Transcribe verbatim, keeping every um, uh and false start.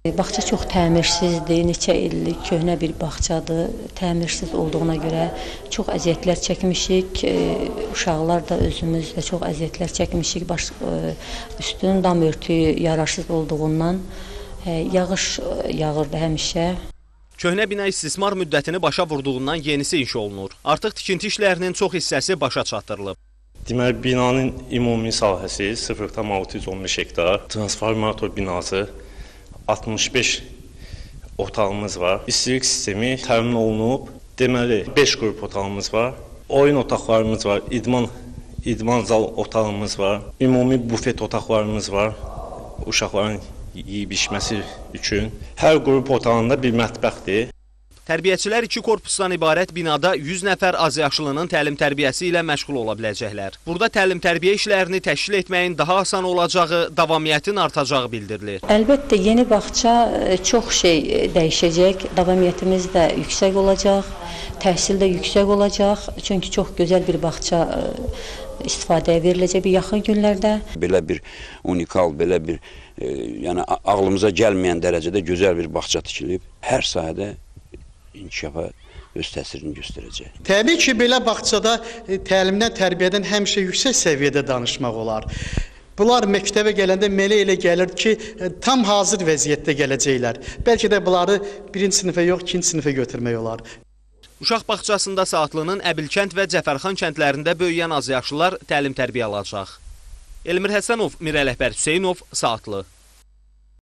Bağça çox təmirsizdir, neçə illik köhnə bir bağçadır. Təmirsiz olduğuna görə çox əziyyətlər çəkmişik. Uşaqlar da özümüz də çox əziyyətlər çəkmişik. Baş, üstünün dam örtüyü yararsız olduğundan yağış yağırdı həmişə. Köhnə bina istismar müddətini başa vurduğundan yenisi inşa olunur. Artıq tikinti işlərinin çox hissəsi başa çatdırılıb. Deməli, binanın ümumi sahəsi sıfır tam altı yüz on beş hektar, transformator binası, altmış beş otağımız var. İstilik sistemi təmin olunub. Deməli, beş qrup otağımız var. Oyun otaqlarımız var, idman, idman zal otağımız var. Ümumi bufet otaqlarımız var, uşaqların yeyib içməsi üçün. Hər qrup otağında bir mətbəxdir. Tərbiyəçilər iki korpusdan ibarət binada yüz nəfər azyaşlının təlim-tərbiyəsi ilə məşğul ola biləcəklər. Burada təlim-tərbiyə işlərini təşkil etməyin daha asan olacağı, davamiyyətin artacağı bildirilir. Əlbəttə, yeni bağça çox şey dəyişəcək, davamiyyətimiz də yüksək olacaq, təhsil də yüksək olacaq. Çünki çox gözəl bir bağça istifadəyə veriləcək bir yaxın günlərdə. Belə bir unikal, belə bir e, yəni ağlımıza gəlməyən dərəcədə gözəl bir bağça tikilib, hər sahədə inkişafa öz təsirini göstərəcək. Təbii ki, belə bağçada təlimdən, tərbiyədən həmişə yüksək səviyyədə danışmaq olar. Bunlar məktəbə gələndə mənə elə gəlir ki, tam hazır vəziyyətdə gələcəklər. Bəlkə də bunları birinci sinifə yox, ikinci sinifə götürmək olar. Uşaq bağçasında Saatlının Əbilkənd və Cəfərxan kəndlərində böyüyən azyaşlılar təlim-tərbiyə alacaq. Elmir Həsənov, Mirələhbər Hüseynov, Saatlı.